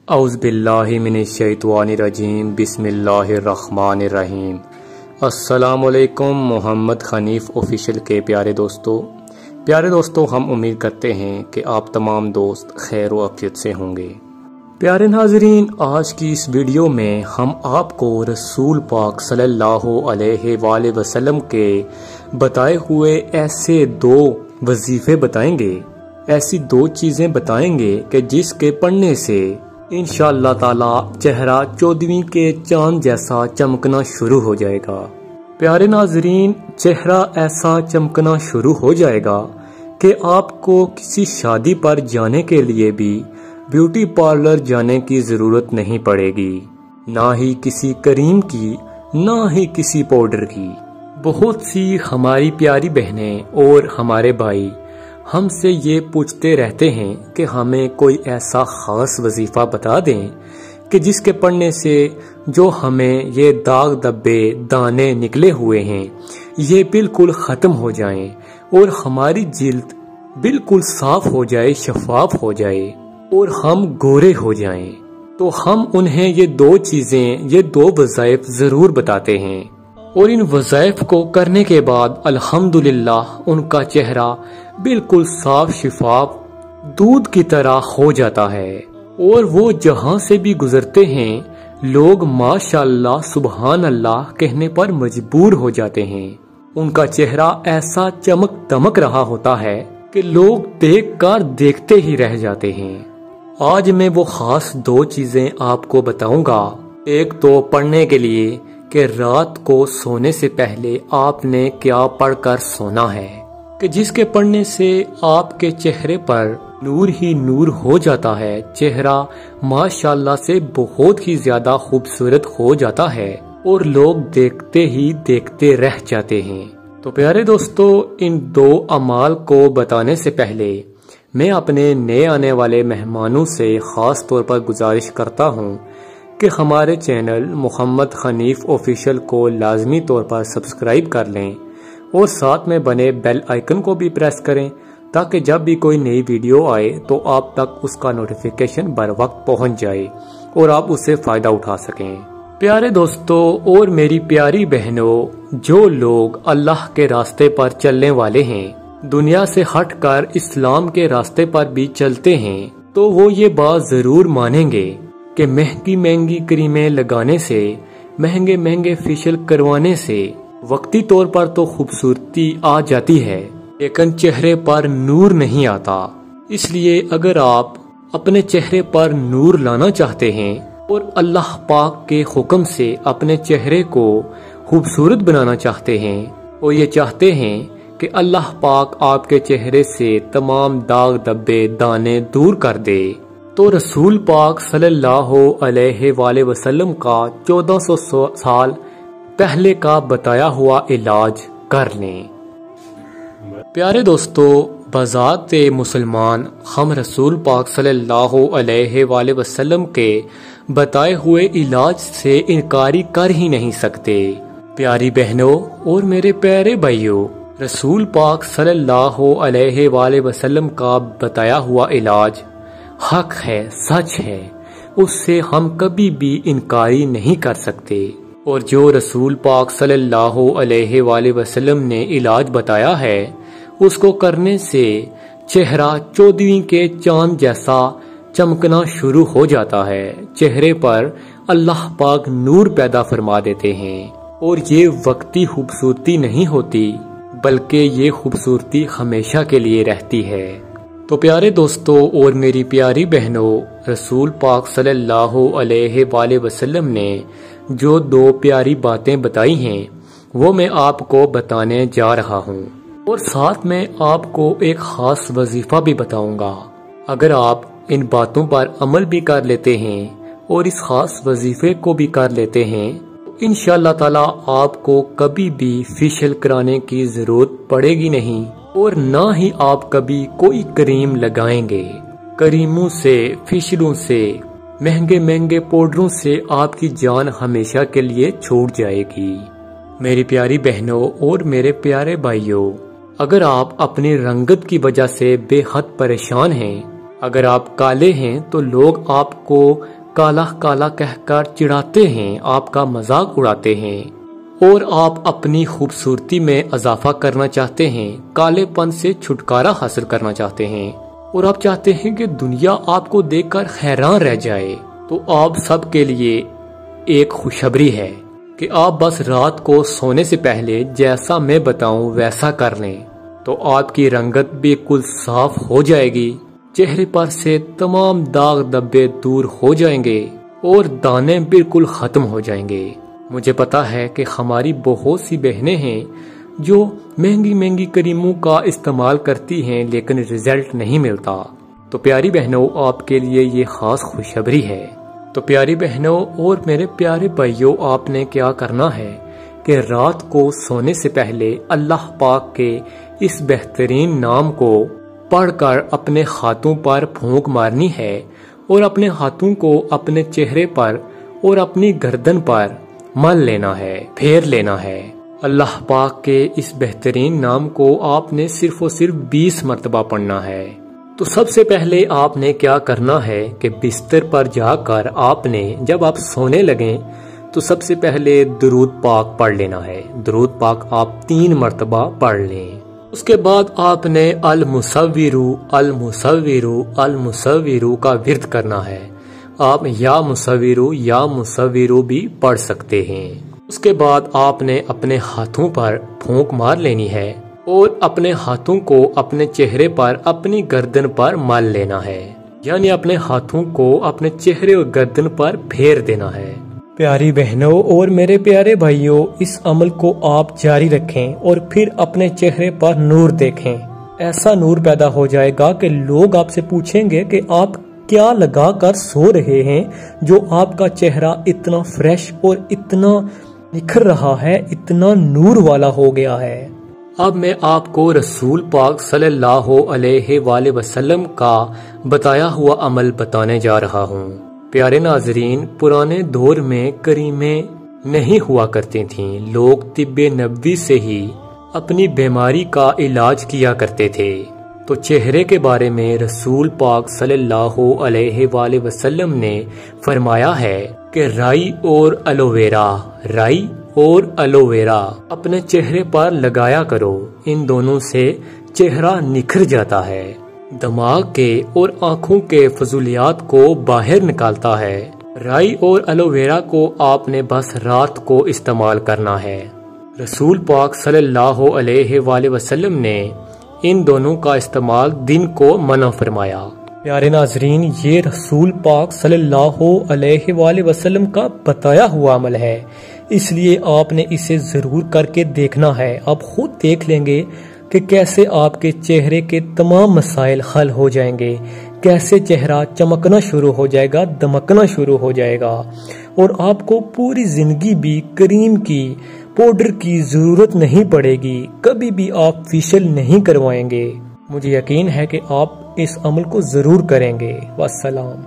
اعوذ باللہ من الشیطان الرجیم بسم اللہ الرحمن الرحیم۔ السلام علیکم محمد حنیف آفیشیل کے پیارے دوستو، ہم امید کرتے ہیں کہ آپ تمام دوست خیر و عافیت سے ہوں گے۔ پیارے ناظرین، آج کی اس ویڈیو میں ہم آپ کو رسول پاک صلی اللہ علیہ وآلہ وسلم کے بتائے ہوئے ایسے دو وظیفے بتائیں گے، ایسی دو چیزیں بتائیں گے کہ جس کے پڑھنے سے انشاءاللہ تعالی چہرہ 14ویں کے چاند جیسا چمکنا شروع ہو جائے گا۔ پیارے ناظرین، چہرہ ایسا چمکنا شروع ہو جائے گا کہ آپ کو کسی شادی پر جانے کے لیے بھی بیوٹی پارلر جانے کی ضرورت نہیں پڑے گی، نہ ہی کسی کریم کی، نہ ہی کسی پاؤڈر کی۔ بہت سی ہماری پیاری بہنیں اور ہمارے بھائی ہم سے یہ پوچھتے رہتے ہیں کہ ہمیں کوئی ایسا خاص وظیفہ بتا دیں کہ جس کے پڑھنے سے جو ہمیں یہ داغ دبے دانے نکلے ہوئے ہیں یہ بالکل ختم ہو جائیں اور ہماری جلد بالکل صاف ہو جائے، شفاف ہو جائے اور ہم گورے ہو جائیں۔ تو ہم انہیں یہ دو چیزیں، یہ دو وظائف ضرور بتاتے ہیں، اور ان وظائف کو کرنے کے بعد الحمدللہ ان کا چہرہ بالکل صاف شفاف دودھ کی طرح ہو جاتا ہے، اور وہ جہاں سے بھی گزرتے ہیں لوگ ماشاءاللہ سبحان اللہ کہنے پر مجبور ہو جاتے ہیں۔ ان کا چہرہ ایسا چمک دمک رہا ہوتا ہے کہ لوگ دیکھ کر دیکھتے ہی رہ جاتے ہیں۔ آج میں وہ خاص دو چیزیں آپ کو بتاؤں گا۔ ایک تو پڑھنے کے لیے کہ رات کو سونے سے پہلے آپ نے کیا پڑھ کر سونا ہے، کہ جس کے پڑھنے سے آپ کے چہرے پر نور ہی نور ہو جاتا ہے، چہرہ ماشاءاللہ سے بہت ہی زیادہ خوبصورت ہو جاتا ہے اور لوگ دیکھتے ہی دیکھتے رہ جاتے ہیں۔ تو پیارے دوستو، ان دو اعمال کو بتانے سے پہلے میں اپنے نئے آنے والے مہمانوں سے خاص طور پر گزارش کرتا ہوں کہ ہمارے چینل محمد حنیف آفیشیل کو لازمی طور پر سبسکرائب کر لیں اور ساتھ میں بنے بیل آئیکن کو بھی پریس کریں تاکہ جب بھی کوئی نئی ویڈیو آئے تو آپ تک اس کا نوٹیفیکیشن بر وقت پہنچ جائے اور آپ اس سے فائدہ اٹھا سکیں۔ پیارے دوستو اور میری پیاری بہنوں، جو لوگ اللہ کے راستے پر چلنے والے ہیں، دنیا سے ہٹ کر اسلام کے راستے پر بھی چلتے ہیں، تو وہ یہ بات ضرور مانیں گے کہ مہنگی مہنگی کریمیں لگانے سے، مہنگے مہنگے فیشل کروانے سے وقتی طور پر تو خوبصورتی آ جاتی ہے لیکن چہرے پر نور نہیں آتا۔ اس لیے اگر آپ اپنے چہرے پر نور لانا چاہتے ہیں اور اللہ پاک کے حکم سے اپنے چہرے کو خوبصورت بنانا چاہتے ہیں اور یہ چاہتے ہیں کہ اللہ پاک آپ کے چہرے سے تمام داغ دبے دانے دور کر دے، تو رسول پاک صلی اللہ علیہ وآلہ وسلم کا 1400 سال پہلے کا بتایا ہوا علاج کر لیں۔ پیارے دوستو، بذات مسلمان ہم رسول پاک صلی اللہ علیہ وآلہ وسلم کے بتائے ہوئے علاج سے انکاری کر ہی نہیں سکتے۔ پیاری بہنوں اور میرے پیارے بھائیوں، رسول پاک صلی اللہ علیہ وآلہ وسلم کا بتایا ہوا علاج حق ہے، سچ ہے، اس سے ہم کبھی بھی انکاری نہیں کر سکتے، اور جو رسول پاک صلی اللہ علیہ وآلہ وسلم نے علاج بتایا ہے اس کو کرنے سے چہرہ 14ویں کے چاند جیسا چمکنا شروع ہو جاتا ہے، چہرے پر اللہ پاک نور پیدا فرما دیتے ہیں، اور یہ وقتی خوبصورتی نہیں ہوتی بلکہ یہ خوبصورتی ہمیشہ کے لیے رہتی ہے۔ تو پیارے دوستو اور میری پیاری بہنوں، رسول پاک صلی اللہ علیہ وآلہ وسلم نے جو دو پیاری باتیں بتائی ہیں وہ میں آپ کو بتانے جا رہا ہوں، اور ساتھ میں آپ کو ایک خاص وظیفہ بھی بتاؤں گا۔ اگر آپ ان باتوں پر عمل بھی کر لیتے ہیں اور اس خاص وظیفے کو بھی کر لیتے ہیں تو انشاءاللہ تعالی آپ کو کبھی بھی فیشل کرانے کی ضرورت پڑے گی نہیں، اور نہ ہی آپ کبھی کوئی کریم لگائیں گے۔ کریموں سے، فیشلوں سے، مہنگے مہنگے پاؤڈروں سے آپ کی جان ہمیشہ کے لیے چھوٹ جائے گی۔ میری پیاری بہنوں اور میرے پیارے بھائیوں، اگر آپ اپنی رنگت کی وجہ سے بے حد پریشان ہیں، اگر آپ کالے ہیں تو لوگ آپ کو کالا کالا کہہ کر چڑھاتے ہیں، آپ کا مذاق اڑاتے ہیں، اور آپ اپنی خوبصورتی میں اضافہ کرنا چاہتے ہیں، کالے پن سے چھٹکارا حاصل کرنا چاہتے ہیں، اور آپ چاہتے ہیں کہ دنیا آپ کو دیکھ کر حیران رہ جائے، تو آپ سب کے لیے ایک خوشخبری ہے کہ آپ بس رات کو سونے سے پہلے جیسا میں بتاؤں ویسا کر لیں تو آپ کی رنگت بالکل صاف ہو جائے گی، چہرے پر سے تمام داغ دبے دور ہو جائیں گے اور دانے بالکل ختم ہو جائیں گے۔ مجھے پتا ہے کہ ہماری بہت سی بہنیں ہیں جو مہنگی مہنگی کریموں کا استعمال کرتی ہیں لیکن رزلٹ نہیں ملتا، تو پیاری بہنوں آپ کے لیے یہ خاص خوشخبری ہے۔ تو پیاری بہنوں اور میرے پیارے بھائیوں، آپ نے کیا کرنا ہے کہ رات کو سونے سے پہلے اللہ پاک کے اس بہترین نام کو پڑھ کر اپنے ہاتھوں پر پھونک مارنی ہے اور اپنے ہاتھوں کو اپنے چہرے پر اور اپنی گردن پر مل لینا ہے، پھیر لینا ہے۔ اللہ پاک کے اس بہترین نام کو آپ نے صرف اور صرف 20 مرتبہ پڑھنا ہے۔ تو سب سے پہلے آپ نے کیا کرنا ہے کہ بستر پر جا کر آپ نے جب آپ سونے لگیں تو سب سے پہلے درود پاک پڑھ لینا ہے۔ درود پاک آپ 3 مرتبہ پڑھ لیں۔ اس کے بعد آپ نے المصورو المصورو المصورو کا ورد کرنا ہے۔ آپ یا مصورو بھی پڑھ سکتے ہیں۔ اس کے بعد آپ نے اپنے ہاتھوں پر پھونک مار لینی ہے اور اپنے ہاتھوں کو اپنے چہرے پر اپنی گردن پر مل لینا ہے، یعنی اپنے ہاتھوں کو اپنے چہرے اور گردن پر پھیر دینا ہے۔ پیاری بہنوں اور میرے پیارے بھائیوں، اس عمل کو آپ جاری رکھیں اور پھر اپنے چہرے پر نور دیکھیں۔ ایسا نور پیدا ہو جائے گا کہ لوگ آپ سے پوچھیں گے کہ آپ کیا لگا کر سو رہے ہیں جو آپ کا چہرہ اتنا فریش اور اتنا نکھر رہا ہے، اتنا نور والا ہو گیا ہے۔ اب میں آپ کو رسول پاک صلی اللہ علیہ وآلہ وسلم کا بتایا ہوا عمل بتانے جا رہا ہوں۔ پیارے ناظرین، پرانے دور میں کریمیں نہیں ہوا کرتی تھیں، لوگ طب نبوی سے ہی اپنی بیماری کا علاج کیا کرتے تھے۔ تو چہرے کے بارے میں رسول پاک صلی اللہ علیہ وآلہ وسلم نے فرمایا ہے کہ رائی اور ایلو ویرا اپنے چہرے پر لگایا کرو، ان دونوں سے چہرہ نکھر جاتا ہے، دماغ کے اور آنکھوں کے فضولیات کو باہر نکالتا ہے۔ رائی اور ایلو ویرا کو آپ نے بس رات کو استعمال کرنا ہے۔ رسول پاک صلی اللہ علیہ وآلہ وسلم نے ان دونوں کا استعمال دن کو منع فرمایا۔ پیارے ناظرین، یہ رسول پاک صلی اللہ علیہ وآلہ وسلم کا بتایا ہوا عمل ہے، اس لیے آپ نے اسے ضرور کر کے دیکھنا ہے۔ آپ خود دیکھ لیں گے کہ کیسے آپ کے چہرے کے تمام مسائل حل ہو جائیں گے، کیسے چہرہ چمکنا شروع ہو جائے گا، دمکنا شروع ہو جائے گا، اور آپ کو پوری زندگی بھی کریم کی، پاؤڈر کی ضرورت نہیں پڑے گی، کبھی بھی آپ فیشل نہیں کروائیں گے۔ مجھے یقین ہے کہ آپ اس عمل کو ضرور کریں گے۔ والسلام۔